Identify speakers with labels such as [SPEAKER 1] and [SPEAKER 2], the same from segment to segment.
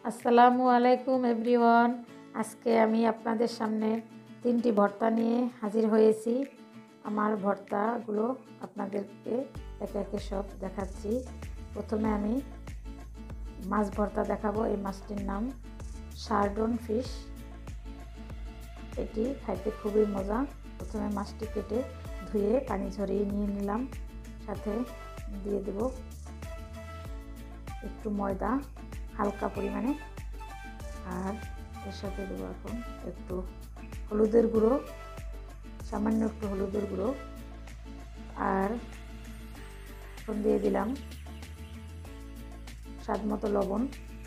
[SPEAKER 1] আসসালামু আলাইকুম এভরিওয়ান। আজকে আমি আপনাদের সামনে 3টি ভর্তা নিয়ে হাজির হয়েছি। আমার ভর্তাগুলো আপনাদেরকে একে একে সব দেখাচ্ছি। প্রথমে আমি মাছ ভর্তা দেখাবো। এই মাছটির নাম শার্ডন ফিশ। এটি খাইতে খুবই মজা। প্রথমে মাছটি কেটে ধুয়ে পানি ঝরিয়ে নিয়ে নিলাম। সাথে দিয়ে দেব একটু ময়দা হালকা পরিমাণে, আর এর সাথে দেবো এখন একটু হলুদের গুঁড়ো, সামান্য একটু হলুদের গুঁড়ো, আর এখন দিয়ে দিলাম স্বাদ মতো লবণ।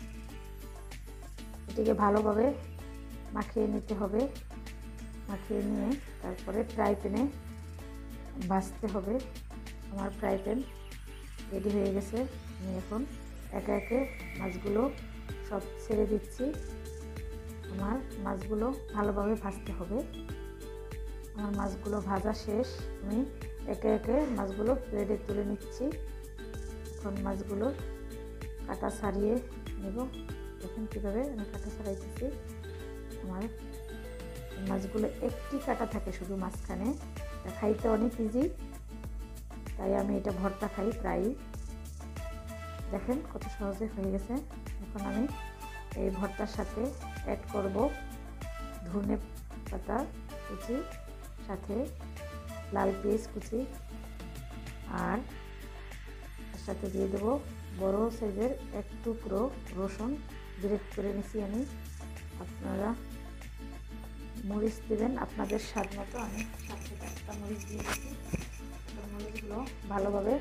[SPEAKER 1] এটিকে ভালোভাবে মাখিয়ে নিতে হবে। মাখিয়ে নিয়ে তারপরে ফ্রাই প্যানে ভাজতে হবে। আমার ফ্রাই প্যান রেডি হয়ে গেছে। আমি এখন একে একে মাছগুলো সব ছেড়ে দিচ্ছি। আমার মাছগুলো ভালোভাবে ভাজতে হবে। আমার মাছগুলো ভাজা শেষ। আমি একে একে মাছগুলো প্লেটে তুলে নিচ্ছি। এখন মাছগুলো কাটা ছাড়িয়ে নেব। দেখেন কীভাবে আমি কাটা ছাড়াইতেছি। আমার মাছগুলো একটি কাটা থাকে শুধু মাঝখানে। খাইতে অনেক ইজি, তাই আমি এটা ভর্তা খাই প্রায়ই। দেখেন কত সহজে হয়ে গেছে। এখন আমি এই ভর্তার সাথে অ্যাড করব ধনে পাতা কুচি, সাথে লাল পেঁয়াজ কুচি, আর তার সাথে দিয়ে দেবো বড় সাইজের এক টুকরো রসুন গ্রেট করে নিছি আমি। আপনারা মরিচ দেবেন আপনাদের স্বাদ মতো। আমি সাথে একটা মরিচ দিয়ে দিচ্ছি। মরিচগুলো ভালোভাবে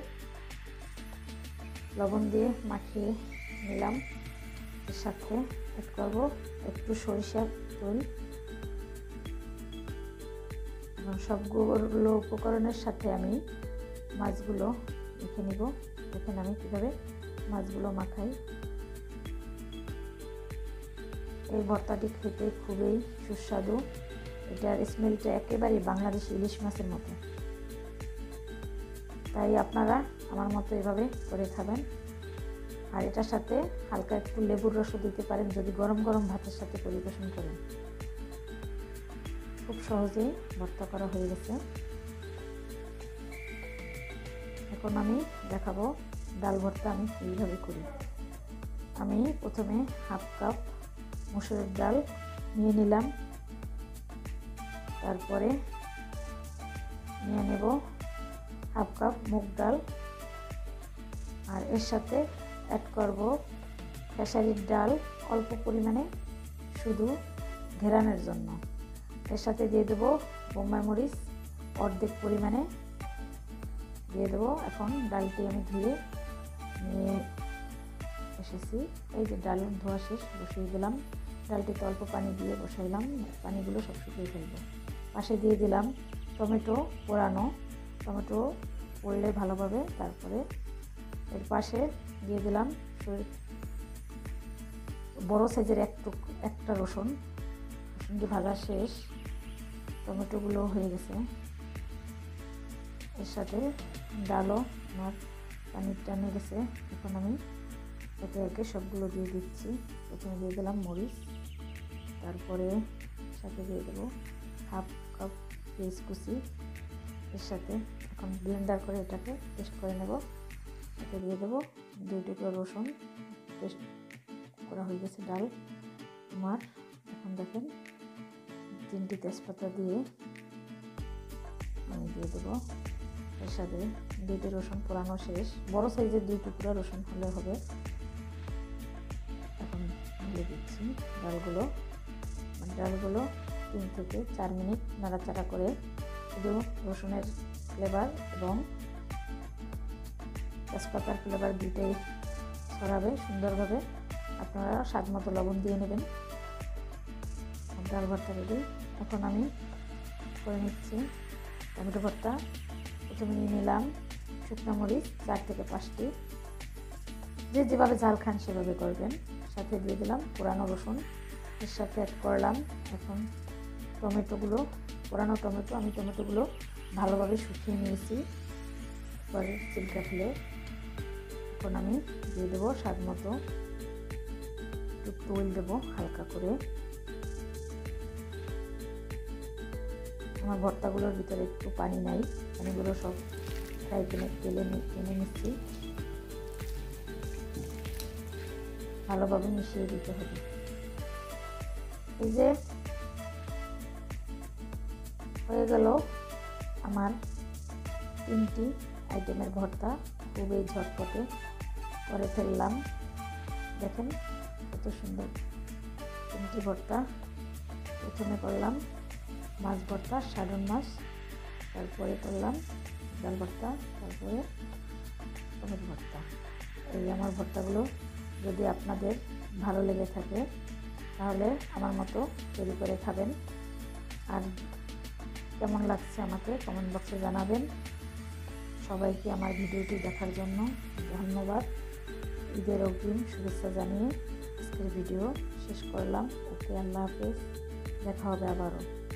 [SPEAKER 1] লবণ দিয়ে মাখিয়ে নিলাম। এর সাথে অ্যাড করব একটু সরিষার তেল। এবং সবগুলো উপকরণের সাথে আমি মাছগুলো মেখে নিব। দেখেন আমি কীভাবে মাছগুলো মাখাই। এই ভর্তাটি খেতে খুবই সুস্বাদু। এটার স্মেলটা একেবারেই বাংলাদেশি ইলিশ মাছের মতো। তাই আপনারা আমার মতো এভাবে করে খাবেন। আর এটার সাথে হালকা একটু লেবুর রসও দিতে পারেন যদি গরম গরম ভাতের সাথে পরিবেশন করেন। খুব সহজেই ভর্তা করা হয়ে গেছে। এখন আমি দেখাবো ডাল ভর্তা আমি এইভাবে করি। আমি প্রথমে হাফ কাপ মসুরের ডাল নিয়ে নিলাম। তারপরে নিয়ে নেব হাফ কাপ মুগ ডাল, আর এর সাথে অ্যাড করব খেসারির ডাল অল্প পরিমাণে, শুধু ঘেরানোর জন্য। এর সাথে দিয়ে দেবো বোম্বাই মরিচ অর্ধেক পরিমাণে দিয়ে দেবো। এখন ডালটি আমি ধুয়ে নিয়ে এসেছি। এই যে ডাল ধোয়া শেষ, বসিয়ে দিলাম। ডালটিতে অল্প পানি দিয়ে বসাইলাম, পানিগুলো সব শুকিয়ে ফেলবো। পাশে দিয়ে দিলাম টমেটো পোড়ানো। টমেটো পড়লে ভালোভাবে। তারপরে এর পাশে দিয়ে দিলাম বড় সাইজের একটা রসুনটি ভাজা শেষ। টমেটোগুলো হয়ে গেছে। এর সাথে ডালও আমার পানি টানে গেছে। এখন আমি একে একে সবগুলো দিয়ে দিচ্ছি। প্রথমে দিয়ে দিলাম মরিচ, তারপরে সাথে দিয়ে দেবো হাফ কাপ পেঁয়াজ কুচি। এর সাথে এখন ব্লেন্ডার করে এটাকে পেস্ট করে নেব। সাথে দিয়ে দেবো 2 টুকরো রসুন পেস্ট করা হয়ে গেছে ডাল আমার। এখন দেখেন 3টি তেজপাতা দিয়ে আমি দিয়ে দেবো। এর সাথে 2টি রসুন পোড়ানো শেষ। বড় সাইজের 2 টুকরা রসুন হলে হবে। এখন দিয়ে দিচ্ছি ডালগুলো। 3 থেকে 4 মিনিট নাড়াচাড়া করে শুধু রসুনের ফ্লেভার এবং তেজপাতার ফ্লেভার দুইটাই ছড়াবে সুন্দরভাবে। আপনারা স্বাদ মতো লবণ দিয়ে নেবেন। ডাল ভর্তা রেডি। এখন আমি করে নিচ্ছি টমেটো ভর্তা। প্রথমে নিয়ে নিলাম শুকনো মরিচ 4 থেকে 5টি, যেভাবে ঝাল খান সেভাবে করবেন। সাথে দিয়ে দিলাম পোড়ানো রসুন। এর সাথে অ্যাড করলাম এখন পোড়ানো টমেটো। আমি টমেটোগুলো ভালোভাবে শুকিয়ে নিয়েছি পরে চিলকা ফেলে। এখন আমি দিয়ে দেবো স্বাদ মতো একটু একটু অয়েল দেবো হালকা করে। আমার ভর্তাগুলোর ভিতরে একটু পানি নাই, পানিগুলো সব ফ্রাই প্যানে টেনে নিচ্ছি। ভালোভাবে মিশিয়ে দিতে হবে। এই যে হয়ে গেল আমার 3টি আইটেমের ভর্তা, খুবই ঝটপটে করে ফেললাম। দেখেন কত সুন্দর 3টি ভর্তা। প্রথমে করলাম মাছ ভর্তা, সাদন মাছ, তারপরে করলাম ডাল ভর্তা, তারপরে টমেটো ভর্তা। এই আমার ভর্তাগুলো যদি আপনাদের ভালো লেগে থাকে তাহলে আমার মতো তৈরি করে খাবেন। আর কেমন লাগছে আমাকে কমেন্ট বক্সে জানাবেন। সবাইকে আমার ভিডিওটি দেখার জন্য ধন্যবাদ। ঈদের অগ্রিম শুভেচ্ছা জানিয়ে আজকের ভিডিও শেষ করলাম। ওকে, আল্লাহ হাফেজ, দেখা হবে আবারও।